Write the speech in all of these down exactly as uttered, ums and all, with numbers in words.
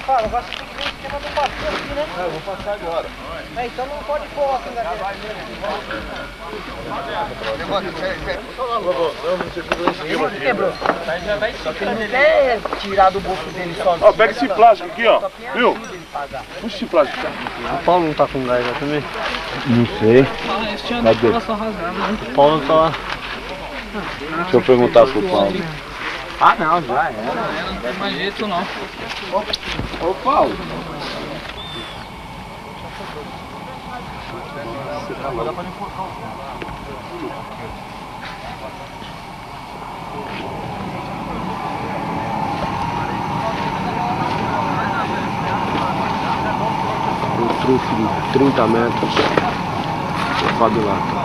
Fala, agora você tem que ver o esquema do passeio aqui, né? É, eu vou passar agora. É, então não pode pôr a cangadeira. Quebrou. Só que ele não quer tirar do bolso dele sozinho. Ó, pega esse plástico aqui, ó. Viu? Puxa esse plástico. O Paulo não tá com gás já também? Não sei. Cadê? O Paulo não tá lá. Deixa eu perguntar pro Paulo. Ah não, já era. Não tem mais jeito não. Ô Paulo. Um truque de trinta metros. O Fábio lá.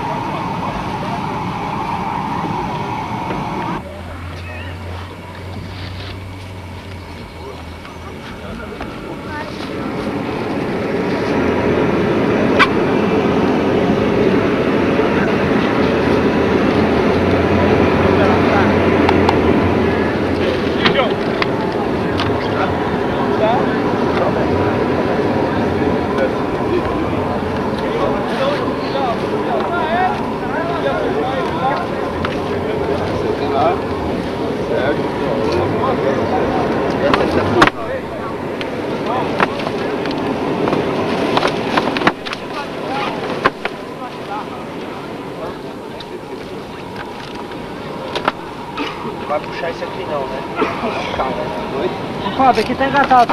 Vai puxar isso aqui não, né? Calma, doido. Fábio, aqui tá engatado.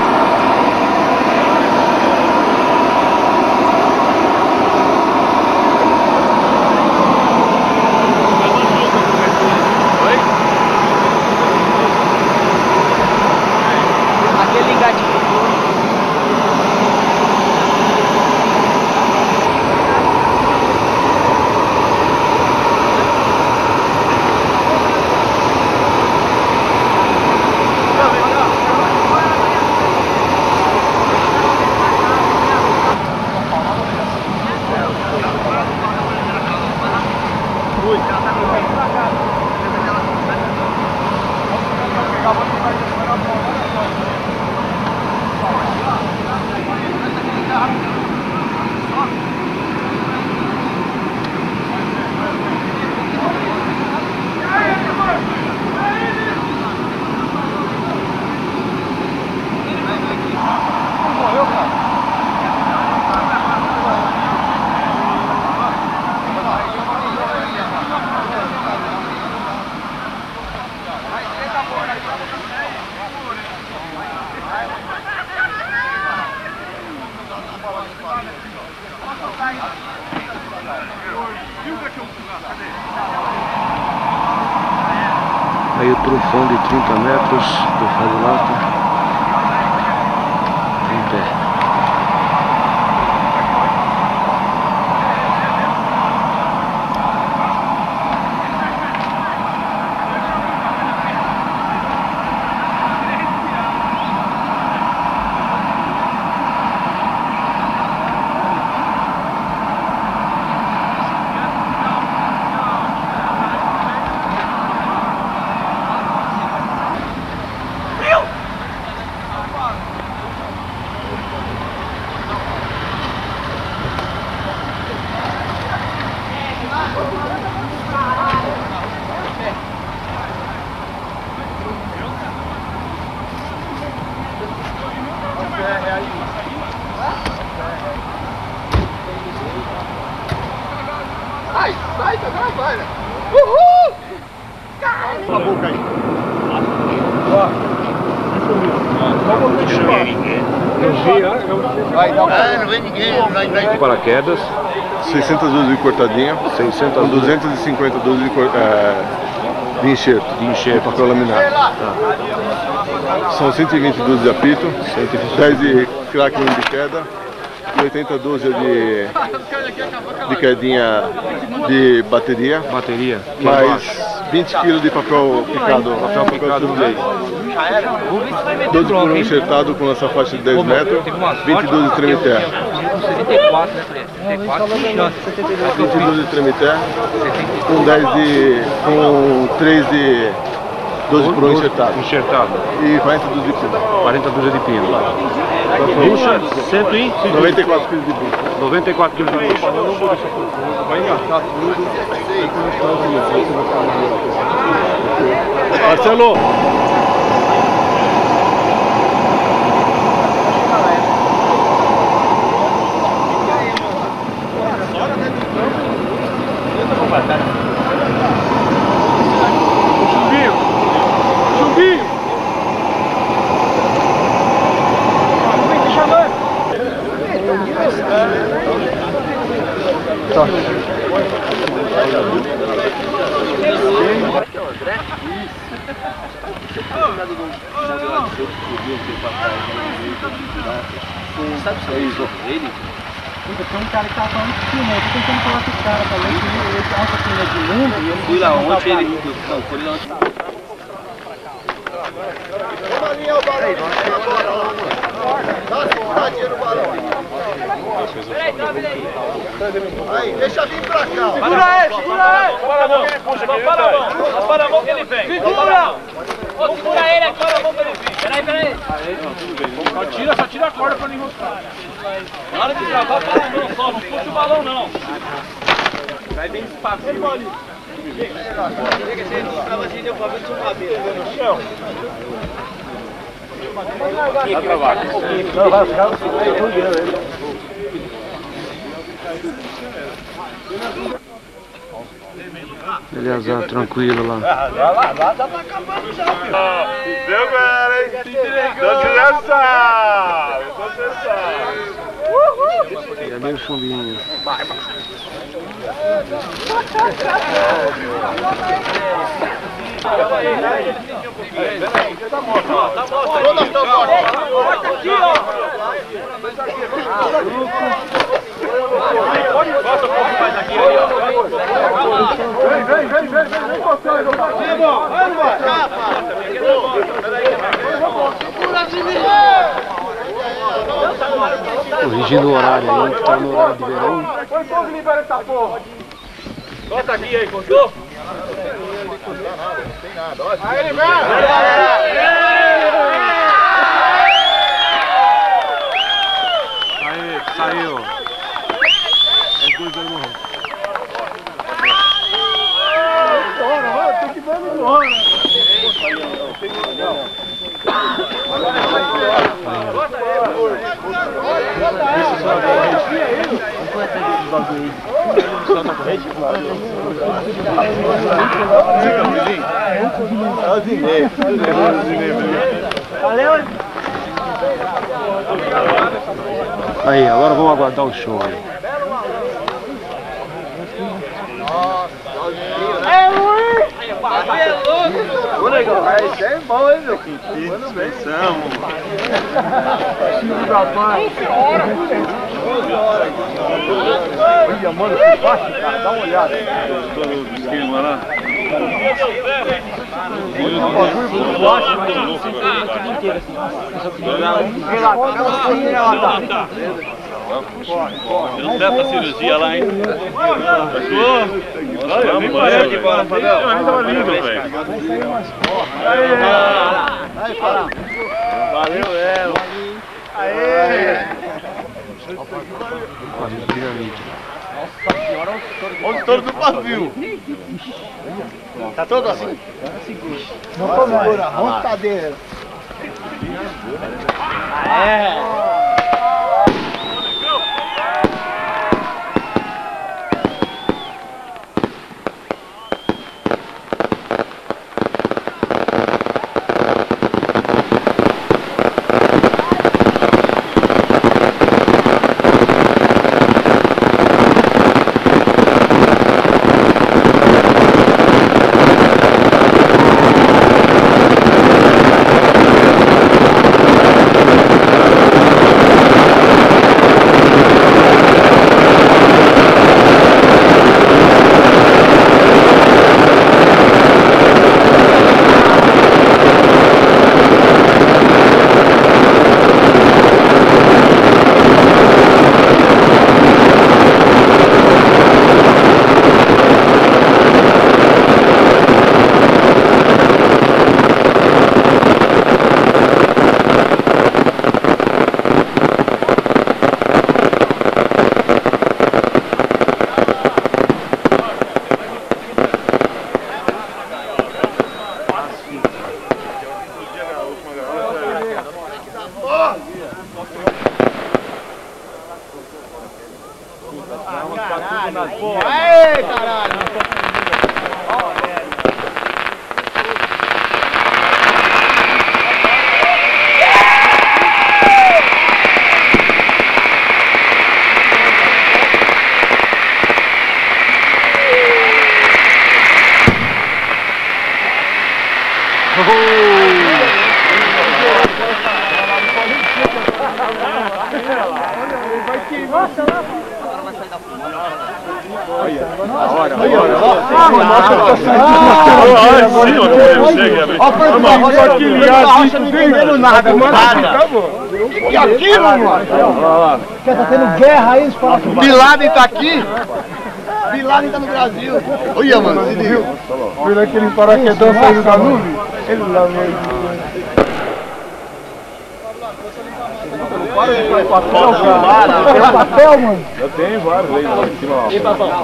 Aquele engatinho. Aí o trufão de trinta metros do Fábio Lata em pé. Sai, sai, agora vai, né? Uhul! Caralho! Cala a boca aí. Eu vi, ó. Vai, dá uma... não vem ninguém, não vai, vai. Paraquedas. seiscentas dúzias de cortadinha. seiscentas duzentas e cinquenta dúzias de, cor... é... de enxerto. De enxerto. De papel laminado. Tá. São cento e vinte dúzias de apito. dez de crackling de queda. E oitenta dúzias de, de quedinha de bateria. Bateria. Mais vinte quilos de papel picado. Papel picado de doze por um enxertado com essa faixa de dez metros. vinte dúzias de tremité. vinte dúzias de tremité. Com dez de. com três de doze por um enxertado. Enxertado. E quarenta dúzias de pino. quarenta dúzias de pino. Bucha, cento e noventa e quatro quilos de bucha. noventa e quatro quilos de bucha. Vai engatar tudo. Marcelo! Chumbinho! Chumbinho! Tá. Tem um cara que tava falando que filmou, eu tô tentando falar com esse cara também, que ele acha que ele é de mundo e ele... Fui lá ontem, ele... Não, foi lá ontem. Aí, deixa vir pra cá. Segura ele, segura ele! Para a mão, para a mão, para a mão que ele vem. Segura! Segura ele aqui, para a mão que ele vem. Peraí, peraí. Só tira, só tira a corda pra não enroscar. Na hora de travar, para a mão só, não puxa o balão não. Vai bem despacio. Chega, chega, não ficava assim, deu pra ver o seu cabelo. No chão. Vai travar. Não, vai ficar no segundo. Eleazar, tranquilo lá. Lá, lá, lá, já tá acabando já, filho. Deu galera, hein? Então você sabe, então você sabe. E ali o chumbinho. Tá morto, ó, tá morto. Aqui, ó. Bota um pouco mais aqui, aí, ó. Vem, vem, vem, vem, vem, vem, vai, vai, vai. Corrigindo o horário aí, que tá no horário de verão. Põe todo e libera essa porra. Bota aqui aí, cortou? Aí, libera! Aí, saiu. É coisa do irmão. Bora, vai, tem que ir embora. Aí, agora vamos aguardar o show aí. Ô, negão, isso é bom, hein, meu filho? Isso, pensamos. Filho da mãe. Olha, mano, que baixo, cara. Dá uma olhada. Gostou do esquema lá? Eu não deve pra cirurgia lá, hein? Gostou? Olha, nem parece que bora, Fadel. Eu nem tava lindo, velho. Valeu, Elo. Aê! Quase dinamite. Olha o touro do pavio. Tá todo assim. Não segura, roncadeira. É. Olha, olha, olha. E aquilo, mano? Quer tá tendo guerra aí, fala que Bin Laden tá aqui? Bin Laden tá no Brasil. Olha, mano, se liga. viu aquele paraquedão saindo da nuvem? Ele lá mesmo. Para de fazer papel, Tem papel, mano? Eu tenho vários aí, lá em cima. E papel?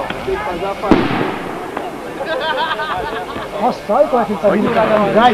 Nossa, olha como é que ele tá vindo carregando gás.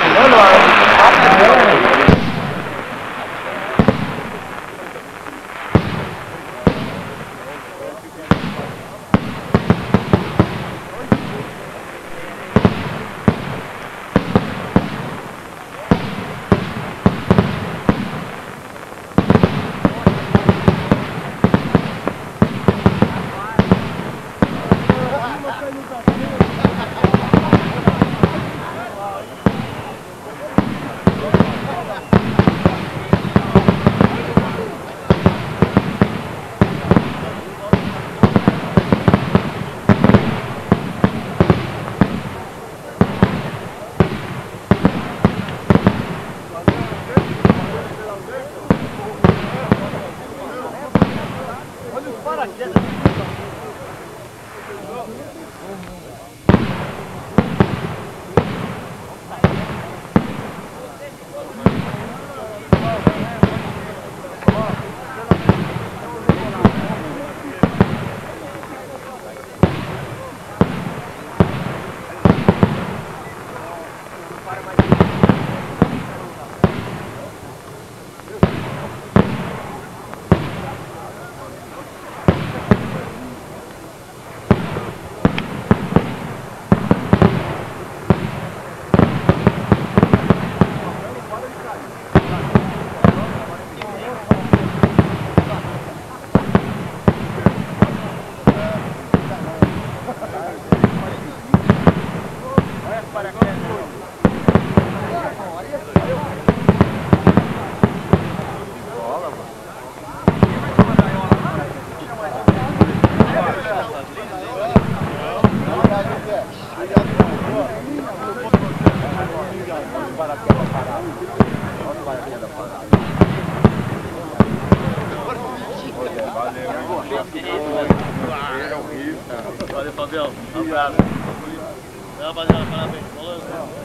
Valeu, Fabião. Um abraço. Rapaziada, parabéns. Falou.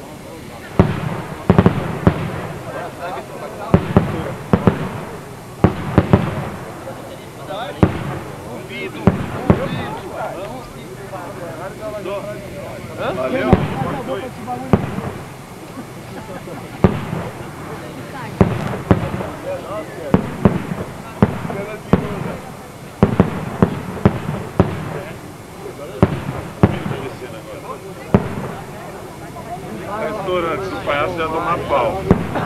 Valeu. Restaurante, se o palhaço já tomar pau.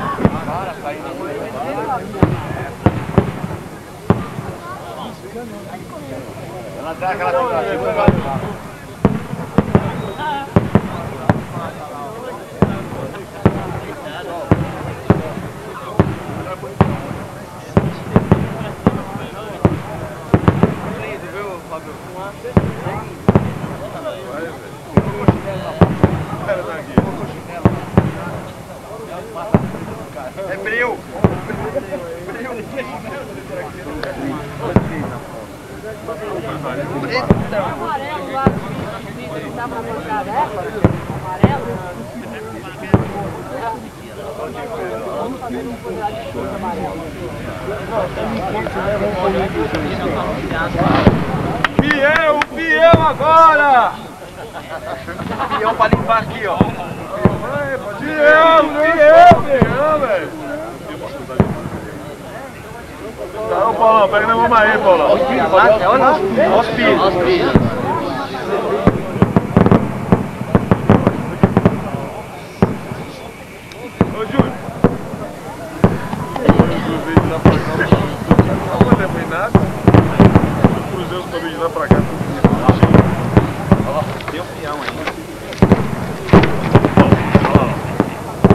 Ela dá aquela tentativa. É frio! Amarelo lá, dá pra mostrar, né? Amarelo? Vamos fazer um quadrado de cor amarelo. Pião, pião agora! Pião pra limpar aqui, ó. Pião, pião, pião, velho. Tá, ô Paulão, pega na mão aí, Paulão. Olha os pilhos. Ô, Júlio. O vídeo lá pra cá. Não vai ter nada. Cruzei os vídeos lá pra cá. Ó, tem um pião aí.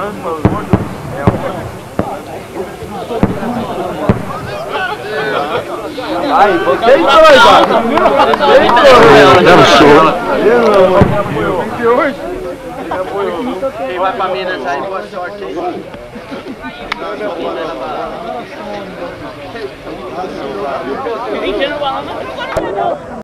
Aí, vocês dois, ó. Deve ser. Quem vai pra Minas aí, boa sorte aí.